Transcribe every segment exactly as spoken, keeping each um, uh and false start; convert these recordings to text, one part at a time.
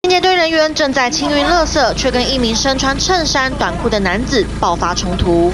清洁队人员正在清运垃圾，却跟一名身穿衬衫短裤的男子爆发冲突。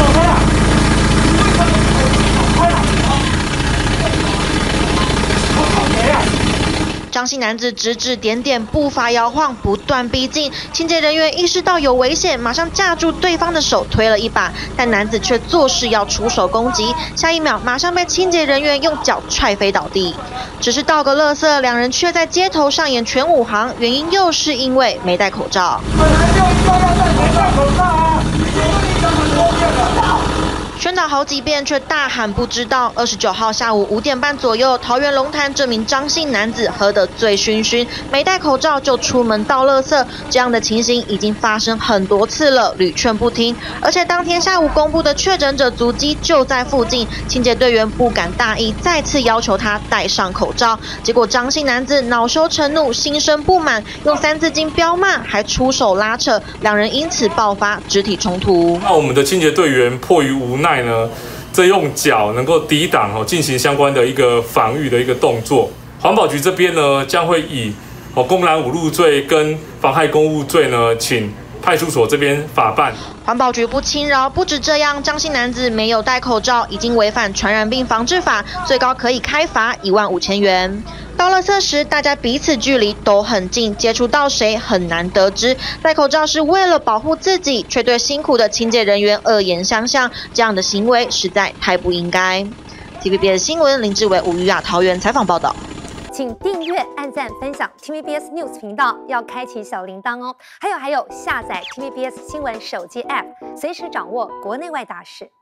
张姓男子指指点点，步伐摇晃，不断逼近。清洁人员意识到有危险，马上架住对方的手，推了一把，但男子却作势要出手攻击，下一秒马上被清洁人员用脚踹飞倒地。只是倒个垃圾，两人却在街头上演全武行，原因又是因为没戴口罩。本来就应该要戴口罩啊！你这么多遍了。宣导好几遍，却大喊不知道。二十九号下午五点半左右，桃园龙潭这名张姓男子喝得醉醺醺，没戴口罩就出门倒垃圾，这样的情形已经发生很多次了，屡劝不听。而且当天下午公布的确诊者足迹就在附近，清洁队员不敢大意，再次要求他戴上口罩。结果张姓男子恼羞成怒，心生不满，用三字经飙骂，还出手拉扯，两人因此爆发肢体冲突。 那我们的清洁队员迫于无奈呢，这用脚能够抵挡哦，进行相关的一个防御的一个动作。环保局这边呢，将会以哦公然侮辱罪跟妨害公务罪呢，请派出所这边法办。 环保局不轻饶，不止这样，张姓男子没有戴口罩，已经违反传染病防治法，最高可以开罚一万五千元。倒垃圾时，大家彼此距离都很近，接触到谁很难得知。戴口罩是为了保护自己，却对辛苦的清洁人员恶言相向，这样的行为实在太不应该。T V B S 新闻林志伟、吴玉雅桃园采访报道。 请订阅、按赞、分享 T V B S News 频道，要开启小铃铛哦。还有还有，下载 T V B S 新闻手机 App， 随时掌握国内外大事。